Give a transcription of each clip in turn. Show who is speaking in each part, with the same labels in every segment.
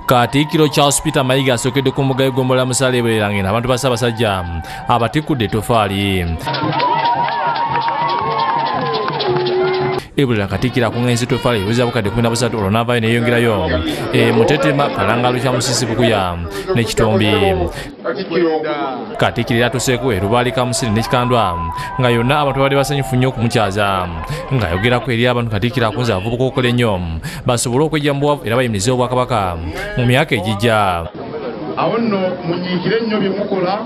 Speaker 1: Katikkiro Charles Peter Mayiga asokedde ku mbuga y'eggombolola Musale Bwerangina abantu ba Ssaabasajja abatikudde ettofaali. Ebulira Katikkiro akungaanyizza ettofaali ebiweza bukadde 13 olwo n'avaayo neeyongerayo Mutetema, Kalangalo kya Musisi, Bukuya ne Kitombi. Katikkiro era atuuseeko Lubaale, Kamusiri ne Kikandwa nga yonna abantu babadde basanyufu nnyo okumukyaza ng'ayogerako eri abantu. Katikkiro akunze abavubuka okukola ennyo basobole okwejja mu bwavu era bayimirize Obwakabaka mu myaka egijja.
Speaker 2: Awo nno munyiikire ennyo bye mukola,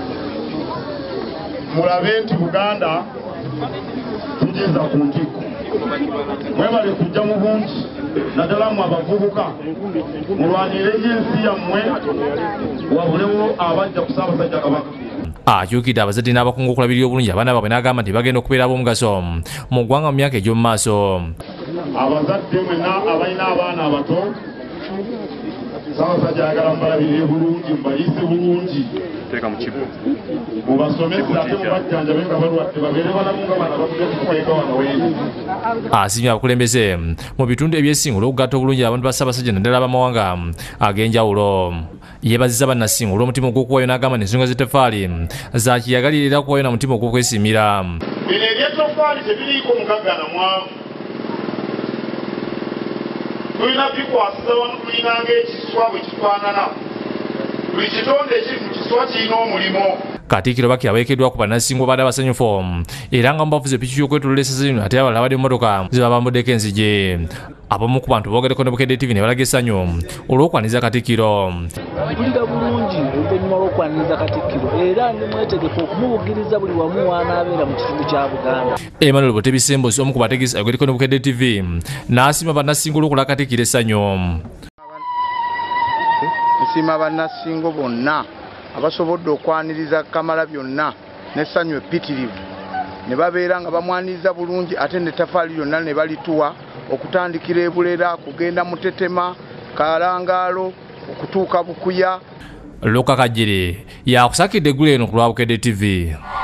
Speaker 2: mulabe nti Buganda tugeza ku ntikko. Mwebale kujja mu bungi naddala mmwe abavubuka mulwanire ensi yammwe wabulewo abajja ku Ssaabasajja Kabaka.
Speaker 1: Akyukidde abazadde n'abakungu okulabirira obulungi abaana baabwe n'agamba nti bagenda okubeera ab'omugaso mu ggwanga mu myaka egy'omu maaso.
Speaker 2: Abazadde mwenna abalina abaana abato, Ssaabasajja ayagala mubalabirire bulungi, mubayise bulungi, mubasomese ate mubajjanjabe nga balwadde babeere balamu nga bana batudde kukweka wano weeri.
Speaker 1: Asiimye abakulembeze mu bitundu ebyesinga olw'okugatta obulungi abantu ba Ssaabasajja naddala ab'amawanga ag'enjawulo. Yeebazizza bannasinga olw'omutima ogw'okuwaayo n'agamba n'ensonga z'ettoffaali zakiyagalira era okuwaayo na mutima ogw'okwesiimira.
Speaker 2: Bino eby'ettoffaali tebiriiko mugagga na mwavu, tulina bikwasiza wano, tulina ng'ekiswa bwe kifaanana. Buli kitonde ekiri mu kiswa kirina omulimo.
Speaker 1: Katikkiro Bakira awerekeddwa ku bannasinga baada basanyufu era nga mubavuze piki y'okwetolola essaza lino ate abalala badde mu mmotoka ze babambuddeko enzigi. Abamu ku bantu boogereko ne Bukedde TV ne balaga essanyu olw'okwaniriza Katikkiro.
Speaker 3: Mpulira bulungi oluvannyuma lw'okwaniriza Katikkiro era ndi mwetegefu okumubugiriza buli wamu w'anaabeera mu kitundu kya Buganda.
Speaker 1: Emmanuel Botebisembozi omu ku bategesi ayogereko ne Bukedde TV n'asiima bannasinga olw'okulaba Katikkiro essanyu.
Speaker 4: Nsiima bannasingo bonna abasobodde okwaniriza Kamalabyonna n'essanyu eppitirivu ne babeera nga bamwaniriza bulungi ate n'ettaffaali lyonna ne balituwa okutandikira e Bulera kugenda Mutetema, Kalangalo okutuuka Bukuya.
Speaker 1: Luka Kajere yakusakidde eggulu eno ku lwa Bukedde TV.